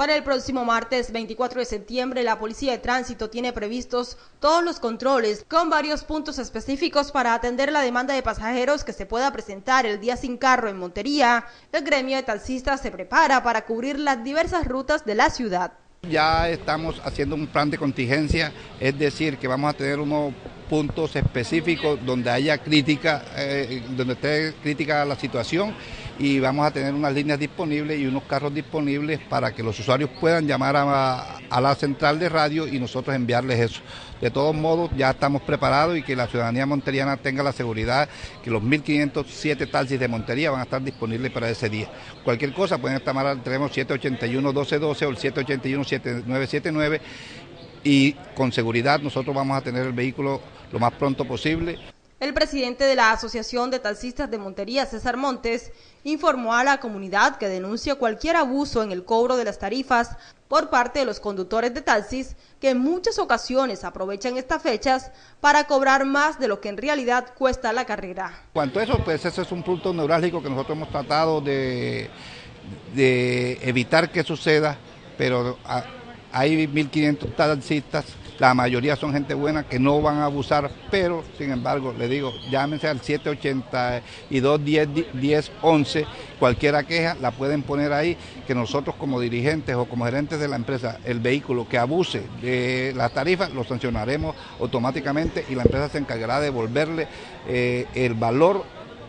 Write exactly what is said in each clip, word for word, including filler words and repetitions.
Para el próximo martes veinticuatro de septiembre, la Policía de Tránsito tiene previstos todos los controles con varios puntos específicos para atender la demanda de pasajeros que se pueda presentar el día sin carro en Montería. El gremio de taxistas se prepara para cubrir las diversas rutas de la ciudad. Ya estamos haciendo un plan de contingencia, es decir, que vamos a tener unos puntos específicos donde haya crítica, eh, donde esté crítica la situación, y vamos a tener unas líneas disponibles y unos carros disponibles para que los usuarios puedan llamar a, a la central de radio y nosotros enviarles eso. De todos modos, ya estamos preparados y que la ciudadanía monteriana tenga la seguridad que los mil quinientos siete taxis de Montería van a estar disponibles para ese día. Cualquier cosa pueden llamar al teléfono siete ocho uno, doce doce o el siete ocho uno, siete nueve siete nueve, y con seguridad nosotros vamos a tener el vehículo lo más pronto posible. El presidente de la Asociación de Taxistas de Montería, César Montes, informó a la comunidad que denuncia cualquier abuso en el cobro de las tarifas por parte de los conductores de taxis, que en muchas ocasiones aprovechan estas fechas para cobrar más de lo que en realidad cuesta la carrera. Cuanto a eso, pues ese es un punto neurálgico que nosotros hemos tratado de, de evitar que suceda, pero hay mil quinientos taxistas. La mayoría son gente buena que no van a abusar, pero sin embargo, le digo, llámense al siete ocho dos, diez, diez, once, cualquiera queja la pueden poner ahí, que nosotros como dirigentes o como gerentes de la empresa, el vehículo que abuse de las tarifas lo sancionaremos automáticamente y la empresa se encargará de devolverle eh, el valor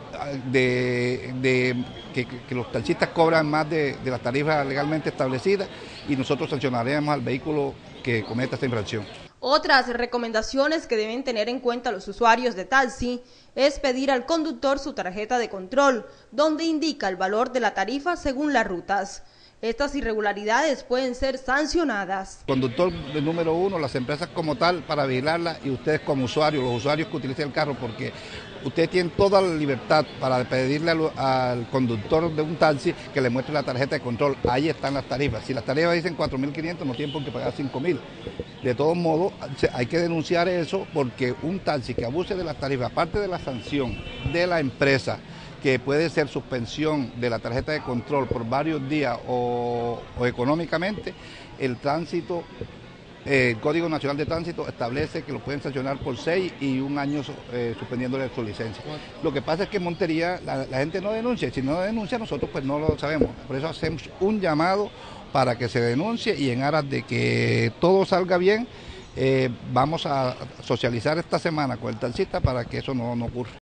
de, de que, que los taxistas cobran más de, de las tarifas legalmente establecidas, y nosotros sancionaremos al vehículo que cometa esta infracción. Otras recomendaciones que deben tener en cuenta los usuarios de taxi es pedir al conductor su tarjeta de control, donde indica el valor de la tarifa según las rutas. Estas irregularidades pueden ser sancionadas. Conductor número uno, las empresas como tal para vigilarla, y ustedes como usuarios, los usuarios que utilicen el carro, porque ustedes tienen toda la libertad para pedirle al, al conductor de un taxi que le muestre la tarjeta de control. Ahí están las tarifas. Si las tarifas dicen cuatro mil quinientos, no tienen por qué pagar cinco mil. De todos modos, hay que denunciar eso, porque un taxi que abuse de las tarifas, aparte de la sanción de la empresa, que puede ser suspensión de la tarjeta de control por varios días o, o económicamente, el tránsito, eh, el Código Nacional de Tránsito establece que lo pueden sancionar por seis y un año eh, suspendiéndole su licencia. Lo que pasa es que en Montería la, la gente no denuncia, si no denuncia nosotros pues no lo sabemos, por eso hacemos un llamado para que se denuncie, y en aras de que todo salga bien, eh, vamos a socializar esta semana con el taxista para que eso no, no ocurra.